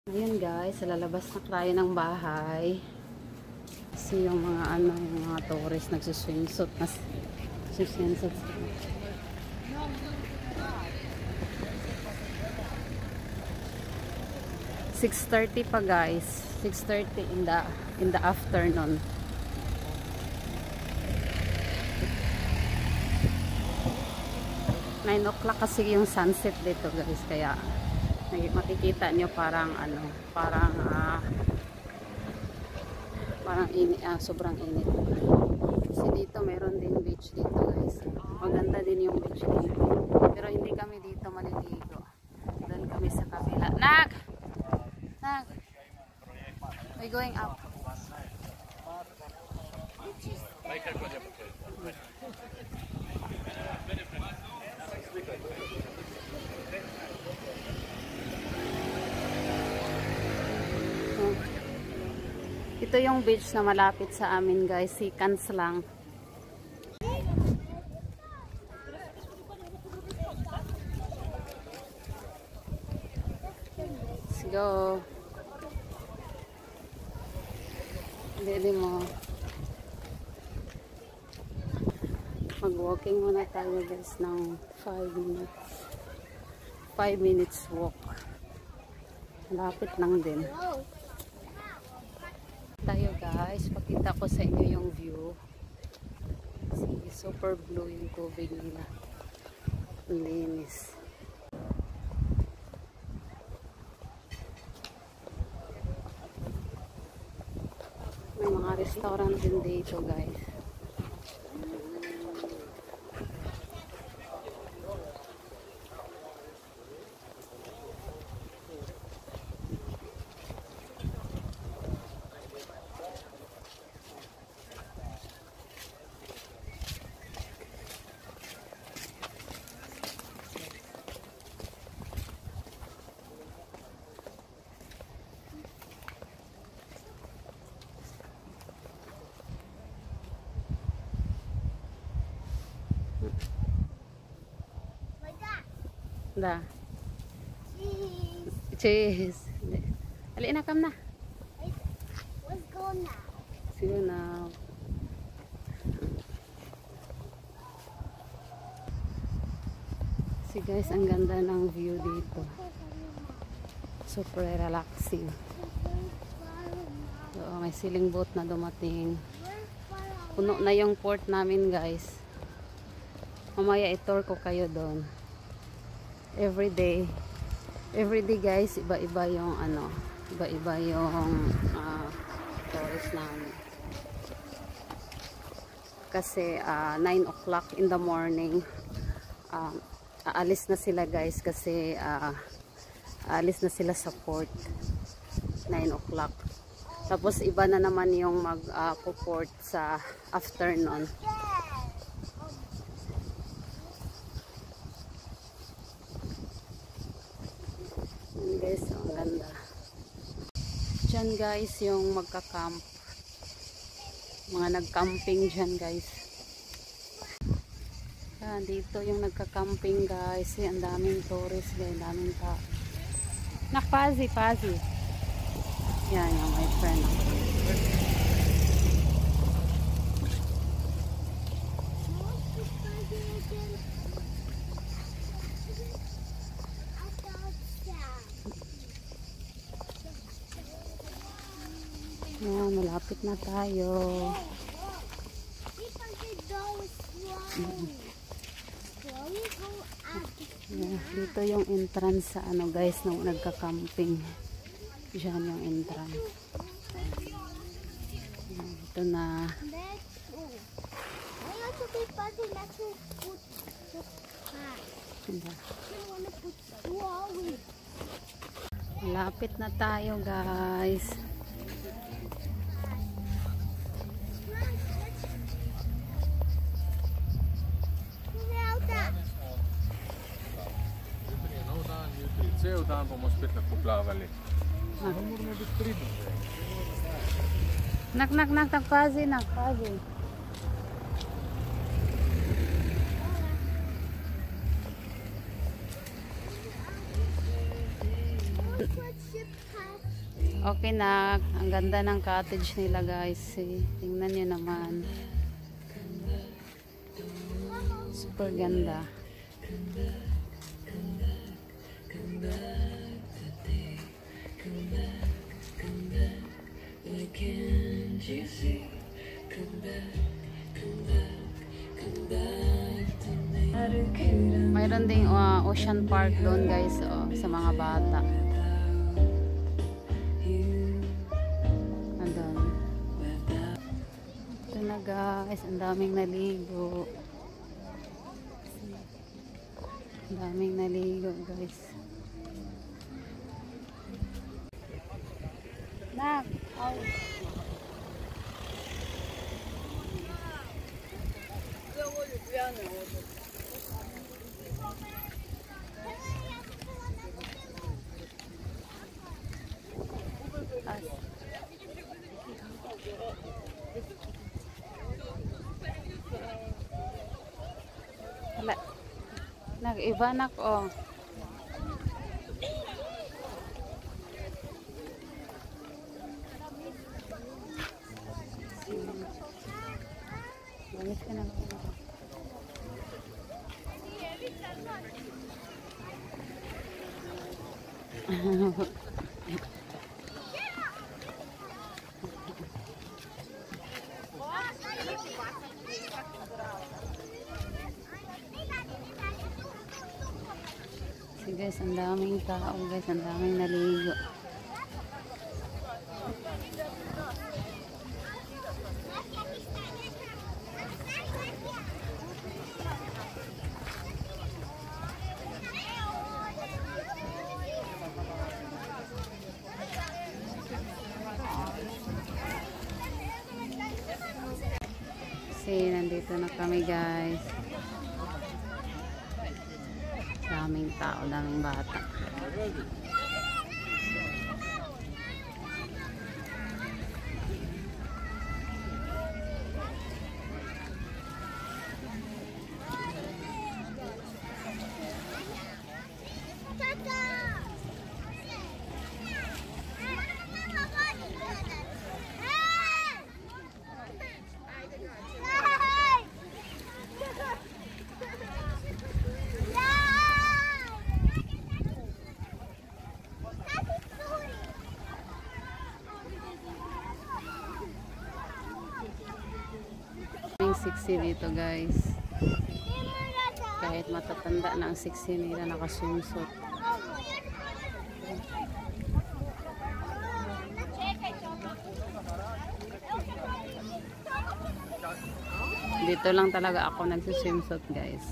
Ayun guys, lalabas na tayo ng bahay. Kasi yung mga yung mga tourist nagsuswimsuit na swimsuit. 6:30 pa guys. 6:30 in the afternoon. Nine o'clock kasi yung sunset dito guys, kaya makikita nyo parang sobrang init. Kasi dito meron din beach dito guys. Maganda din yung beach dito. Pero hindi kami dito maliligo. Doon kami sa kabila. Nak! We're going up. Ito yung beach na malapit sa amin guys, seconds lang. Let's go. Dede mo. Mag-walking muna tayo guys ng 5 minutes. 5 minutes walk. Malapit lang din. Tayo guys, pakita ko sa inyo yung view. Kasi super blue yung tubig nila. Linis. May mga restaurant din dito guys. Da. Cheese. Ali na kam na. Let's go now. See you now. See guys, ang ganda ng view dito. Super relaxing. So, may sailing boat na dumating. Puno na yung port namin guys. Mamaya i-tour ko kayo doon. Every day guys, iba-iba yung iba-iba yung tourist namin. Kasi 9 o'clock in the morning aalis na sila guys kasi aalis na sila sa port 9 o'clock. Tapos iba na naman yung mag-port sa afternoon. Guys, ang ganda. Diyan guys yung magka-camp. Mga nag-camping dyan guys. Yan, dito yung nagka-camping guys. Ang daming tourists guys, daming tao. Nakpazi. Yan yung my friend. Yan, malapit na tayo. Yeah, dito yung entrance sa guys nung nagka-camping. Diyan yung entrance. Yan, ito na. Malapit na tayo guys. Ceo dan bomo spet lahko plavali. Nak, takpazi. Okay na. Ang ganda ng cottage nila guys. Tingnan nyo naman. Super ganda. Mayroon ding ocean park doon guys, sa mga bata. Andun. Ito na guys, ang daming naligo. Ang daming naligo guys. Nak, Hala. Nag-iba na ko. Bangis ka na. Guys, ang daming tao guys, ang daming naligo. Kasi nandito na kami guys. Daming tao, daming bata. Siksi dito guys, kahit matatanda na ang siksi nila, nakaswimsuit. Dito lang talaga ako nagsiswimsuit guys.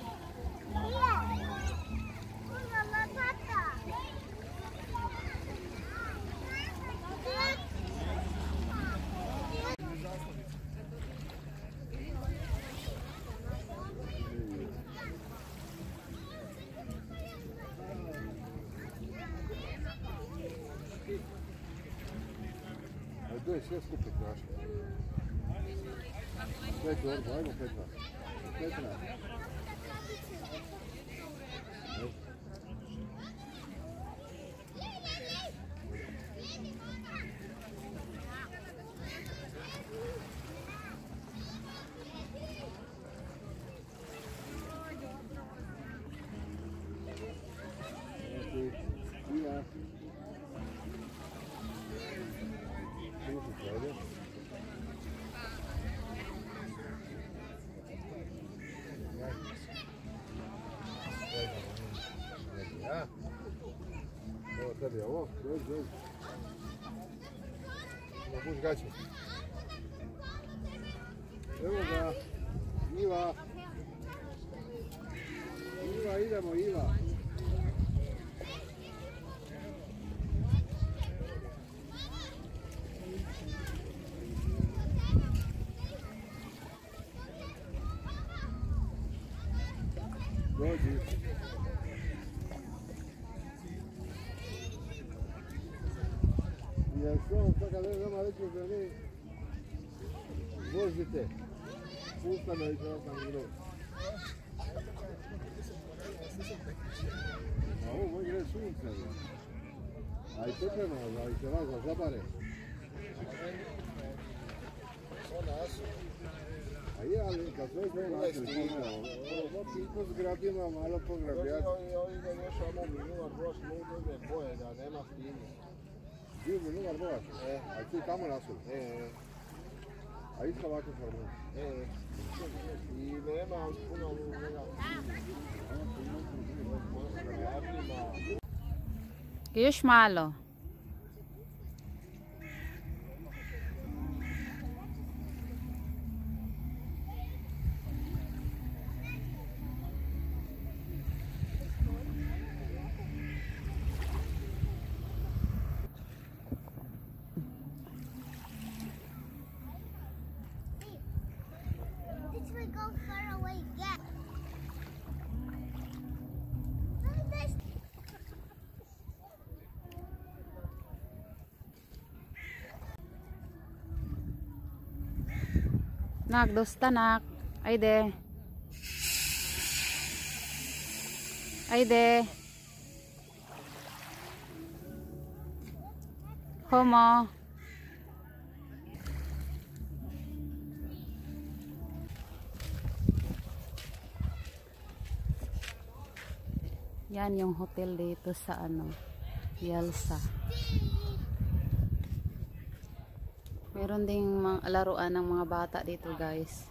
Sve skupi krašno. Pet orba, ajmo pet nas. Pet nas. Mina. Evo tebi, ovo, dođi. Puš gaće. Evo ga, Iva. Iva, idemo, Iva. Dođi. Jelsa, sad kad nama reći da mi vozite, pustano i kada sam gledao. A ovo može reći sunce. Ai pripremamo, ai se vas za pare. Ai ali kad sve sve našli ovo pinko zgrabimo, malo pograbljati. Ovi da još ono minular boš lude boje da nema stini. Bio minular boš? A ti tamo nasuli? A isto ovako farbu? I nema puno Još malo. This would go far away again. Look at this. Nak, dosta nak. Ayde. Ayde. Homo. Yan yung hotel dito sa Jelsa. Meron ding mga laruan ng mga bata dito, guys.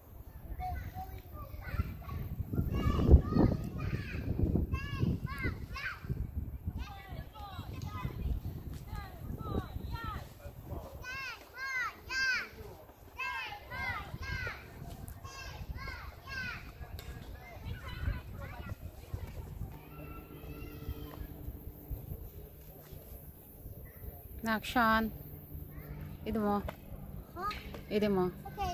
Action. Ito mo. Huh? Ito mo. Okay.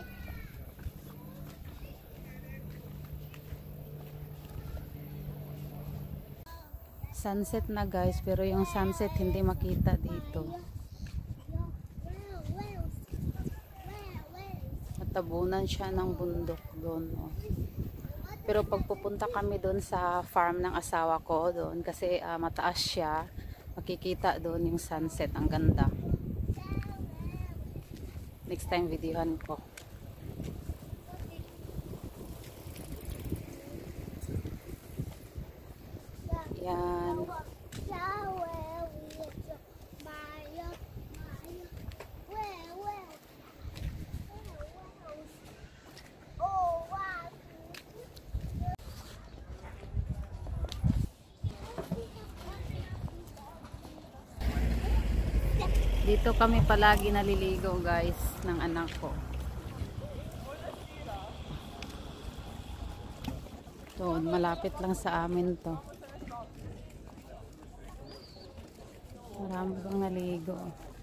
Sunset na, guys, pero yung sunset hindi makita dito. Natabunan siya ng bundok doon. Oh. Pero pag pupunta kami doon sa farm ng asawa ko doon, kasi mataas siya, makikita doon yung sunset. Ang ganda. Next time videohan ko. Yan. Dito kami palagi naliligo, guys, ng anak ko. To, malapit lang sa amin to. Marami bang naligo.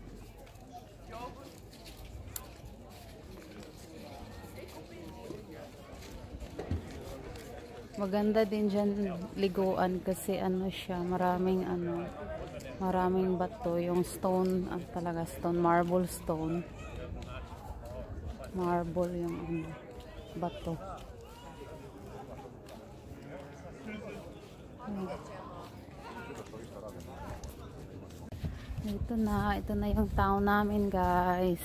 Maganda din dyan liguan kasi siya, maraming maraming bato, yung stone, talaga stone, marble stone. Marble yung bato. Ito na yung town namin, guys.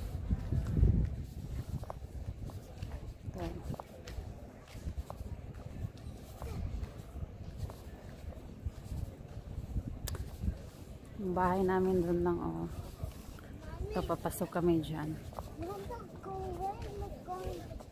Yung bahay namin doon lang, oh. Ito, papasok kami dyan. Go away.